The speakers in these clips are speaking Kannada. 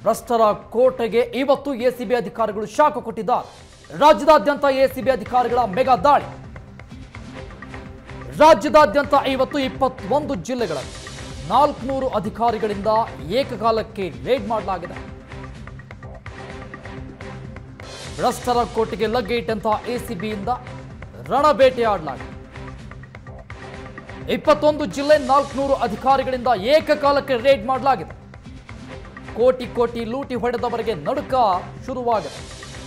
ಭ್ರಷ್ಟರ ಕೋಟೆಗೆ ಇವತ್ತು ಎಸಿಬಿ ಅಧಿಕಾರಿಗಳು ಶಾಕ್ ಕೊಟ್ಟಿದ್ದಾರೆ. ರಾಜ್ಯದಾದ್ಯಂತ ಎಸಿಬಿ ಅಧಿಕಾರಿಗಳ ಮೆಗಾ ದಾಳಿ. ರಾಜ್ಯದಾದ್ಯಂತ ಇವತ್ತು 21 ಜಿಲ್ಲೆಗಳಲ್ಲಿ 400 ಅಧಿಕಾರಿಗಳಿಂದ ಏಕಕಾಲಕ್ಕೆ ರೇಡ್ ಮಾಡಲಾಗಿದೆ. ಭ್ರಷ್ಟರ ಕೋಟೆಗೆ ಲಗ್ಗೆಯಿಟ್ಟಂತಹ ಎಸಿಬಿಯಿಂದ ರಣಬೇಟೆ ಆಡಲಾಗಿದೆ. 21 ಜಿಲ್ಲೆ 400 ಅಧಿಕಾರಿಗಳಿಂದ ಏಕಕಾಲಕ್ಕೆ ರೇಡ್ ಮಾಡಲಾಗಿದೆ. ಕೋಟಿ ಕೋಟಿ ಲೂಟಿ ಹೊಡೆದವರಿಗೆ ನಡುಕ ಶುರುವಾಗಿದೆ.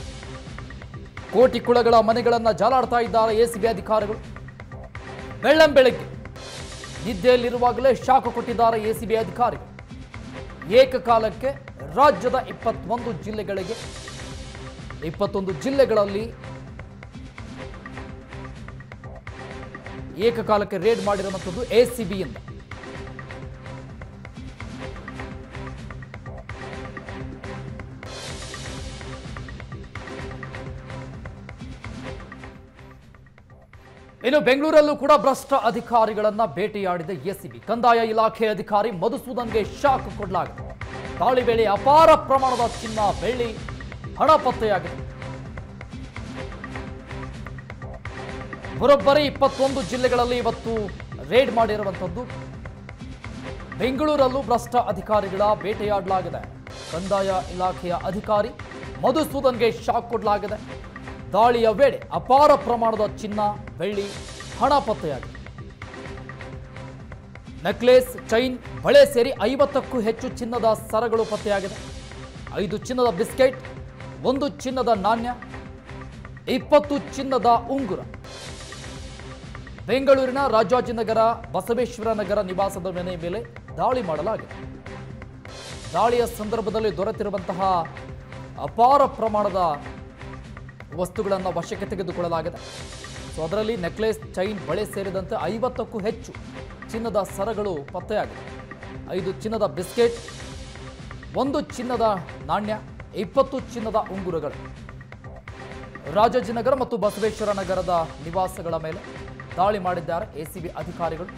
ಕೋಟಿ ಕುಳಗಳ ಮನೆಗಳನ್ನು ಜಾಲಾಡ್ತಾ ಇದ್ದಾರೆ ಎಸಿಬಿ ಅಧಿಕಾರಿಗಳು. ಬೆಳ್ಳಂಬೆಳಗ್ಗೆ ನಿದ್ದೆಯಲ್ಲಿರುವಾಗಲೇ ಶಾಕ್ ಕೊಟ್ಟಿದ್ದಾರೆ ಎಸಿಬಿ ಅಧಿಕಾರಿಗಳು. ಏಕಕಾಲಕ್ಕೆ ರಾಜ್ಯದ 21 ಜಿಲ್ಲೆಗಳಿಗೆ 21 ಜಿಲ್ಲೆಗಳಲ್ಲಿ ಏಕಕಾಲಕ್ಕೆ ರೇಡ್ ಮಾಡಿರುವಂಥದ್ದು ಎಸಿಬಿಯಿಂದ. ಇನ್ನು ಬೆಂಗಳೂರಲ್ಲೂ ಕೂಡ ಭ್ರಷ್ಟ ಅಧಿಕಾರಿಗಳನ್ನ ಭೇಟಿಯಾಡಿದ ಎಸಿಬಿ. ಕಂದಾಯ ಇಲಾಖೆ ಅಧಿಕಾರಿ ಮಧುಸೂದನ್ಗೆ ಶಾಕ್ ಕೊಡಲಾಗಿದೆ. ದಾಳಿ ವೇಳೆ ಅಪಾರ ಪ್ರಮಾಣದ ಚಿನ್ನ, ಬೆಳ್ಳಿ, ಹಣ ಪತ್ತೆಯಾಗಿದೆ. ಬರೋಬ್ಬರಿ 21 ಜಿಲ್ಲೆಗಳಲ್ಲಿ ಇವತ್ತು ರೇಡ್ ಮಾಡಿರುವಂಥದ್ದು. ಬೆಂಗಳೂರಲ್ಲೂ ಭ್ರಷ್ಟ ಅಧಿಕಾರಿಗಳ ಬೇಟೆಯಾಡಲಾಗಿದೆ. ಕಂದಾಯ ಇಲಾಖೆಯ ಅಧಿಕಾರಿ ಮಧುಸೂದನ್ಗೆ ಶಾಕ್ ಕೊಡಲಾಗಿದೆ. ದಾಳಿಯ ವೇಳೆ ಅಪಾರ ಪ್ರಮಾಣದ ಚಿನ್ನ, ಬೆಳ್ಳಿ, ಹಣ ಪತ್ತೆಯಾಗಿದೆ. ನೆಕ್ಲೆಸ್, ಚೈನ್, ಬಳೆ ಸೇರಿ 50ಕ್ಕೂ ಹೆಚ್ಚು ಚಿನ್ನದ ಸರಗಳು ಪತ್ತೆಯಾಗಿದೆ. 5 ಚಿನ್ನದ ಬಿಸ್ಕೆಟ್, 1 ಚಿನ್ನದ ನಾಣ್ಯ, 20 ಚಿನ್ನದ ಉಂಗುರ. ಬೆಂಗಳೂರಿನ ರಾಜಾಜಿನಗರ, ಬಸವೇಶ್ವರ ನಗರ ನಿವಾಸದ ಮನೆ ಮೇಲೆ ದಾಳಿ ಮಾಡಲಾಗಿದೆ. ದಾಳಿಯ ಸಂದರ್ಭದಲ್ಲಿ ದೊರೆತಿರುವಂತಹ ಅಪಾರ ಪ್ರಮಾಣದ ವಸ್ತುಗಳನ್ನು ವಶಕ್ಕೆ ತೆಗೆದುಕೊಳ್ಳಲಾಗಿದೆ. ಸೊ ಅದರಲ್ಲಿ ನೆಕ್ಲೆಸ್, ಚೈನ್, ಬಳೆ ಸೇರಿದಂತೆ 50ಕ್ಕೂ ಹೆಚ್ಚು ಚಿನ್ನದ ಸರಗಳು ಪತ್ತೆಯಾಗಿದೆ. 5 ಚಿನ್ನದ ಬಿಸ್ಕೆಟ್, 1 ಚಿನ್ನದ ನಾಣ್ಯ, 20 ಚಿನ್ನದ ಉಂಗುರಗಳು. ರಾಜಾಜಿನಗರ ಮತ್ತು ಬಸವೇಶ್ವರ ನಗರದ ನಿವಾಸಗಳ ಮೇಲೆ ದಾಳಿ ಮಾಡಿದ್ದಾರೆ ಎಸಿಬಿ ಅಧಿಕಾರಿಗಳು.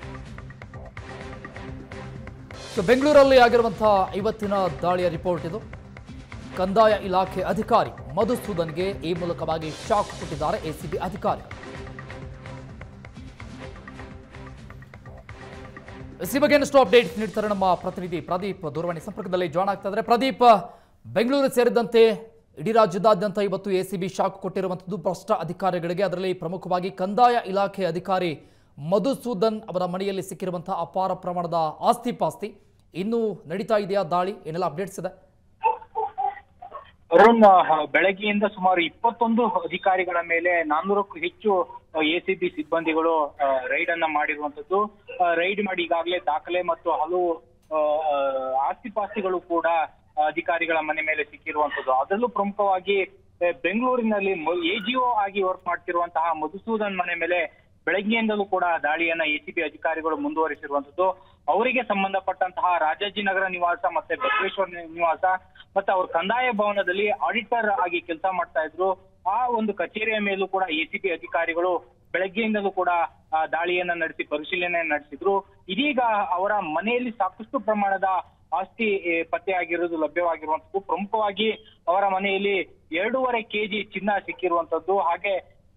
ಸೊ ಬೆಂಗಳೂರಲ್ಲಿ ಆಗಿರುವಂತಹ ಇವತ್ತಿನ ದಾಳಿಯ ರಿಪೋರ್ಟ್ ಇದು. ಕಂದಾಯ ಇಲಾಖೆ ಅಧಿಕಾರಿ ಮಧುಸೂದನ್ಗೆ ಈ ಮೂಲಕವಾಗಿ ಶಾಕ್ ಕೊಟ್ಟಿದ್ದಾರೆ ಎಸಿಬಿ ಅಧಿಕಾರಿಗಳು. ಈ ಬಗ್ಗೆ ಇನ್ನಷ್ಟು ಅಪ್ಡೇಟ್ ನೀಡ್ತಾರೆ ನಮ್ಮ ಪ್ರತಿನಿಧಿ ಪ್ರದೀಪ್. ದೂರವಾಣಿ ಸಂಪರ್ಕದಲ್ಲಿ ಜಾಯ್ನ್ ಆಗ್ತಾ ಇದ್ದಾರೆ. ಪ್ರದೀಪ್, ಬೆಂಗಳೂರು ಸೇರಿದಂತೆ ಇಡೀ ರಾಜ್ಯದಾದ್ಯಂತ ಇವತ್ತು ಎಸಿಬಿ ಶಾಕ್ ಕೊಟ್ಟಿರುವಂಥದ್ದು ಭ್ರಷ್ಟ ಅಧಿಕಾರಿಗಳಿಗೆ. ಅದರಲ್ಲಿ ಪ್ರಮುಖವಾಗಿ ಕಂದಾಯ ಇಲಾಖೆ ಅಧಿಕಾರಿ ಮಧುಸೂದನ್ ಅವರ ಮನೆಯಲ್ಲಿ ಸಿಕ್ಕಿರುವಂತಹ ಅಪಾರ ಪ್ರಮಾಣದ ಆಸ್ತಿ ಪಾಸ್ತಿ. ಇನ್ನೂ ನಡೀತಾ ಇದೆಯಾ ದಾಳಿ? ಏನೆಲ್ಲ ಅಪ್ಡೇಟ್ಸ್ ಇದೆ? ಅರುಣ್, ಬೆಳಗ್ಗೆಯಿಂದ ಸುಮಾರು 21 ಅಧಿಕಾರಿಗಳ ಮೇಲೆ 400ಕ್ಕೂ ಹೆಚ್ಚು ಎಸಿಬಿ ಸಿಬ್ಬಂದಿಗಳು ರೈಡ್ ಅನ್ನ ಮಾಡಿರುವಂತದ್ದು. ರೈಡ್ ಮಾಡಿ ಈಗಾಗಲೇ ದಾಖಲೆ ಮತ್ತು ಹಲವು ಆಸ್ತಿ ಪಾಸ್ತಿಗಳು ಕೂಡ ಅಧಿಕಾರಿಗಳ ಮನೆ ಮೇಲೆ ಸಿಕ್ಕಿರುವಂತದ್ದು. ಅದರಲ್ಲೂ ಪ್ರಮುಖವಾಗಿ ಬೆಂಗಳೂರಿನಲ್ಲಿ ಎಜಿಒ ಆಗಿ ವರ್ಕ್ ಮಾಡ್ತಿರುವಂತಹ ಮಧುಸೂದನ್ ಮನೆ ಮೇಲೆ ಬೆಳಗ್ಗೆಯಿಂದಲೂ ಕೂಡ ದಾಳಿಯನ್ನ ಎಸಿಬಿ ಅಧಿಕಾರಿಗಳು ಮುಂದುವರಿಸಿರುವಂತದ್ದು. ಅವರಿಗೆ ಸಂಬಂಧಪಟ್ಟಂತಹ ರಾಜಾಜಿನಗರ ನಿವಾಸ ಮತ್ತೆ ಬಸವೇಶ್ವರ ನಿವಾಸ ಮತ್ತೆ ಅವ್ರ ಕಂದಾಯ ಭವನದಲ್ಲಿ ಆಡಿಟರ್ ಆಗಿ ಕೆಲಸ ಮಾಡ್ತಾ ಇದ್ರು. ಆ ಒಂದು ಕಚೇರಿಯ ಮೇಲೂ ಕೂಡ ಎಸಿಬಿ ಅಧಿಕಾರಿಗಳು ಬೆಳಗ್ಗೆಯಿಂದಲೂ ಕೂಡ ದಾಳಿಯನ್ನ ನಡೆಸಿ ಪರಿಶೀಲನೆ ನಡೆಸಿದ್ರು. ಇದೀಗ ಅವರ ಮನೆಯಲ್ಲಿ ಸಾಕಷ್ಟು ಪ್ರಮಾಣದ ಆಸ್ತಿ ಪತ್ತೆಯಾಗಿರುವುದು ಲಭ್ಯವಾಗಿರುವಂತದ್ದು. ಪ್ರಮುಖವಾಗಿ ಅವರ ಮನೆಯಲ್ಲಿ 2.5 ಕೆಜಿ ಚಿನ್ನ ಸಿಕ್ಕಿರುವಂತದ್ದು, ಹಾಗೆ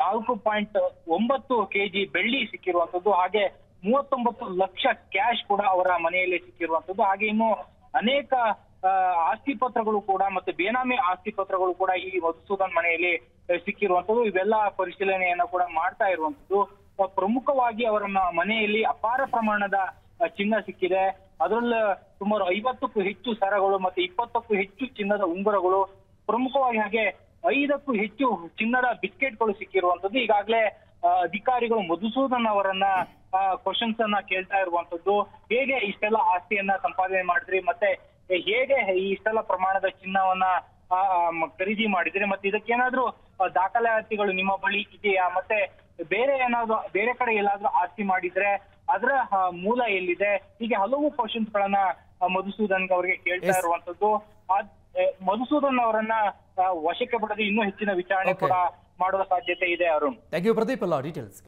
4.9 ಕೆಜಿ ಬೆಳ್ಳಿ ಸಿಕ್ಕಿರುವಂತದ್ದು, ಹಾಗೆ 39 ಲಕ್ಷ ಕ್ಯಾಶ್ ಕೂಡ ಅವರ ಮನೆಯಲ್ಲಿ ಸಿಕ್ಕಿರುವಂತದ್ದು. ಹಾಗೆ ಇನ್ನು ಅನೇಕ ಆಸ್ತಿ ಪತ್ರಗಳು ಕೂಡ ಮತ್ತೆ ಬೇನಾಮಿ ಆಸ್ತಿ ಪತ್ರಗಳು ಕೂಡ ಈ ಮಧುಸೂದನ್ ಮನೆಯಲ್ಲಿ ಸಿಕ್ಕಿರುವಂತದ್ದು. ಇವೆಲ್ಲ ಪರಿಶೀಲನೆಯನ್ನ ಕೂಡ ಮಾಡ್ತಾ ಇರುವಂತದ್ದು. ಪ್ರಮುಖವಾಗಿ ಅವರ ಮನೆಯಲ್ಲಿ ಅಪಾರ ಪ್ರಮಾಣದ ಚಿನ್ನ ಸಿಕ್ಕಿದೆ. ಅದರಲ್ಲಿ ಸುಮಾರು 50ಕ್ಕೂ ಹೆಚ್ಚು ಸರಗಳು ಮತ್ತೆ 20ಕ್ಕೂ ಹೆಚ್ಚು ಚಿನ್ನದ ಉಂಗುರಗಳು, ಪ್ರಮುಖವಾಗಿ ಹಾಗೆ 5ಕ್ಕೂ ಹೆಚ್ಚು ಚಿನ್ನದ ಬಿಸ್ಕೆಟ್ಗಳು ಸಿಕ್ಕಿರುವಂತದ್ದು. ಈಗಾಗಲೇ ಅಧಿಕಾರಿಗಳು ಮಧುಸೂದನ್ ಅವರನ್ನ ಕ್ವಶನ್ಸ್ ಅನ್ನ ಕೇಳ್ತಾ ಇರುವಂತದ್ದು. ಹೇಗೆ ಇಷ್ಟೆಲ್ಲ ಆಸ್ತಿಯನ್ನ ಸಂಪಾದನೆ ಮಾಡಿದ್ರಿ, ಮತ್ತೆ ಹೇಗೆ ಇಷ್ಟೆಲ್ಲ ಪ್ರಮಾಣದ ಚಿನ್ನವನ್ನ ಖರೀದಿ ಮಾಡಿದ್ರಿ, ಮತ್ತೆ ಇದಕ್ಕೇನಾದ್ರೂ ದಾಖಲಾತಿಗಳು ನಿಮ್ಮ ಬಳಿ ಇದೆಯಾ, ಮತ್ತೆ ಬೇರೆ ಕಡೆ ಎಲ್ಲಾದ್ರೂ ಆಸ್ತಿ ಮಾಡಿದ್ರೆ ಅದರ ಮೂಲ ಎಲ್ಲಿದೆ, ಹೀಗೆ ಹಲವು ಕ್ವಶನ್ಸ್ ಗಳನ್ನ ಮಧುಸೂದನ್ ಅವರಿಗೆ ಕೇಳ್ತಾ ಇರುವಂತದ್ದು. ಮಧುಸೂದನ್ ಅವರನ್ನ ವಶಕ್ಕೆ ಪಡೆದು ಇನ್ನೂ ಹೆಚ್ಚಿನ ವಿಚಾರಣೆ ಕೂಡ ಮಾಡುವ ಸಾಧ್ಯತೆ ಇದೆ. ಅರುಣ್, ಥ್ಯಾಂಕ್ ಯು ಪ್ರದೀಪ್ ಎಲ್ಲ ಡೀಟೇಲ್ಸ್.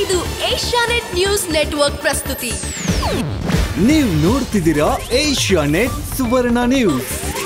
ಇದು ಏಷ್ಯಾನೆಟ್ ನ್ಯೂಸ್ ನೆಟ್ವರ್ಕ್ ಪ್ರಸ್ತುತಿ. ನೀವು ನೋಡ್ತಿದ್ದೀರಾ ಏಷ್ಯಾನೆಟ್ ಸುವರ್ಣ ನ್ಯೂಸ್.